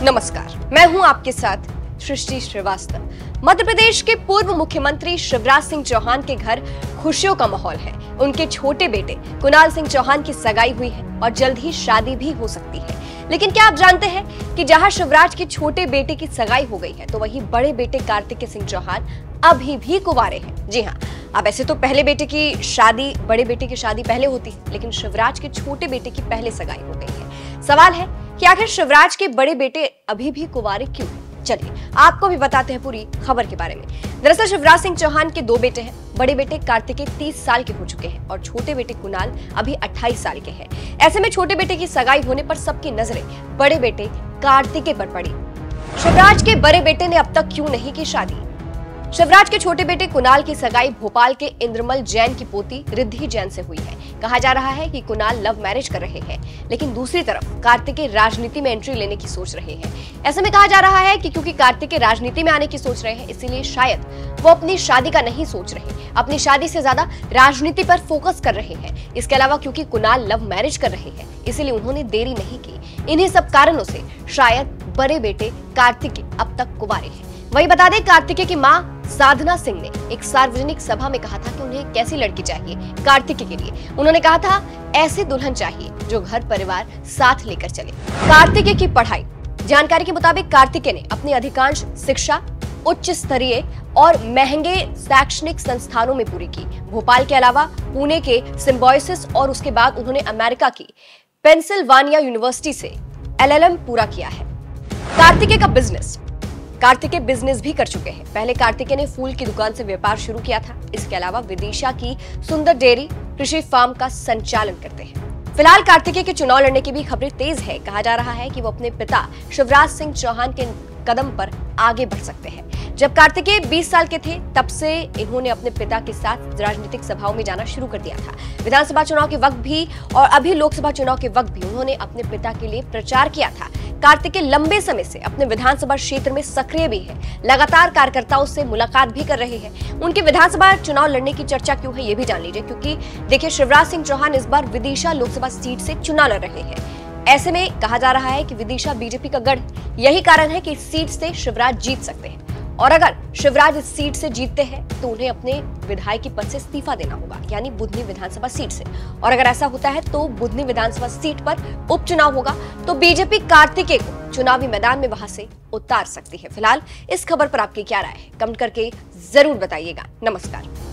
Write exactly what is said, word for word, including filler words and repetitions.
नमस्कार, मैं हूं आपके साथ सृष्टि श्रीवास्तव। मध्य प्रदेश के पूर्व मुख्यमंत्री शिवराज सिंह चौहान के घर खुशियों का माहौल है। उनके छोटे बेटे कुणाल सिंह चौहान की सगाई हुई है और जल्द ही शादी भी हो सकती है। लेकिन क्या आप जानते हैं कि जहां शिवराज के छोटे बेटे की सगाई हो गई है, तो वहीं बड़े बेटे कार्तिकेय सिंह चौहान अभी भी कुंवारे हैं। जी हाँ, अब ऐसे तो पहले बेटे की शादी बड़े बेटे की शादी पहले होती है, लेकिन शिवराज के छोटे बेटे की पहले सगाई हो गई है। सवाल है कि आखिर शिवराज के बड़े बेटे अभी भी कुंवारे क्यों हैं? चलिए आपको भी बताते हैं पूरी खबर के बारे में। दरअसल शिवराज सिंह चौहान के दो बेटे हैं। बड़े बेटे कार्तिकेय तीस साल के हो चुके हैं और छोटे बेटे कुणाल अभी अट्ठाईस साल के हैं। ऐसे में छोटे बेटे की सगाई होने पर सबकी नजरें बड़े बेटे कार्तिकेय पर पड़ी। शिवराज के बड़े बेटे ने अब तक क्यों नहीं की शादी? शिवराज के छोटे बेटे कुणाल की सगाई भोपाल के इंद्रमल जैन की पोती रिद्धि जैन से हुई है। कहा जा रहा है कि कुणाल लव मैरिज कर रहे हैं, लेकिन दूसरी तरफ कार्तिकेय राजनीति में एंट्री लेने की सोच रहे हैं। ऐसे में कहा जा रहा है कि क्योंकि कार्तिकेय राजनीति में आने की सोच रहे हैं, इसीलिए शायद वो अपनी शादी का नहीं सोच रहे, अपनी शादी से ज्यादा राजनीति पर फोकस कर रहे हैं। इसके अलावा क्योंकि कुणाल लव मैरिज कर रहे हैं, इसीलिए उन्होंने देरी नहीं की। इन्हीं सब कारणों से शायद बड़े बेटे कार्तिकेय अब तक कुंवारे हैं। वही बता दें, कार्तिकेय की मां साधना सिंह ने एक सार्वजनिक सभा में कहा था कि उन्हें कैसी लड़की चाहिए कार्तिकेय के लिए। उन्होंने कहा था, ऐसी दुल्हन चाहिए जो घर परिवार साथ लेकर चले। कार्तिकेय की पढ़ाई। जानकारी के मुताबिक कार्तिकेय ने अपनी अधिकांश शिक्षा उच्च स्तरीय और महंगे शैक्षणिक संस्थानों में पूरी की। भोपाल के अलावा पुणे के सिम्बायोसिस और उसके बाद उन्होंने अमेरिका की पेंसिल्वानिया यूनिवर्सिटी से एल एल एम पूरा किया है। कार्तिकेय का बिजनेस। कार्तिकेय बिजनेस भी कर चुके हैं। पहले कार्तिकेय ने फूल की दुकान से व्यापार शुरू किया था। इसके अलावा विदिशा की सुंदर डेयरी कृषि फार्म का संचालन करते हैं। फिलहाल कार्तिकेय के चुनाव लड़ने की भी खबरें तेज है। कहा जा रहा है कि वो अपने पिता शिवराज सिंह चौहान के कदम पर आगे बढ़ सकते हैं। जब कार्तिकेय बीस साल के थे, तब से इन्होंने अपने पिता के साथ राजनीतिक सभाओं में जाना शुरू कर दिया था। विधानसभा चुनाव के वक्त भी और अभी लोकसभा चुनाव के वक्त भी उन्होंने अपने पिता के लिए प्रचार किया था। कार्तिकेय लंबे समय से अपने विधानसभा क्षेत्र में सक्रिय भी है, लगातार कार्यकर्ताओं से मुलाकात भी कर रहे हैं। उनके विधानसभा चुनाव लड़ने की चर्चा क्यों है, ये भी जान लीजिए, क्योंकि देखिए शिवराज सिंह चौहान इस बार विदिशा लोकसभा सीट से चुनाव लड़ रहे हैं। ऐसे में कहा जा रहा है कि विदिशा बीजेपी का गढ़, यही कारण है कि इस सीट से शिवराज जीत सकते हैं। और अगर शिवराज इस सीट से जीतते हैं तो उन्हें अपने विधायकी पद से इस्तीफा देना होगा, यानी बुधनी विधानसभा सीट से। और अगर ऐसा होता है तो बुधनी विधानसभा सीट पर उपचुनाव होगा, तो बीजेपी कार्तिकेय को चुनावी मैदान में वहां से उतार सकती है। फिलहाल इस खबर पर आपकी क्या राय है, कमेंट करके जरूर बताइएगा। नमस्कार।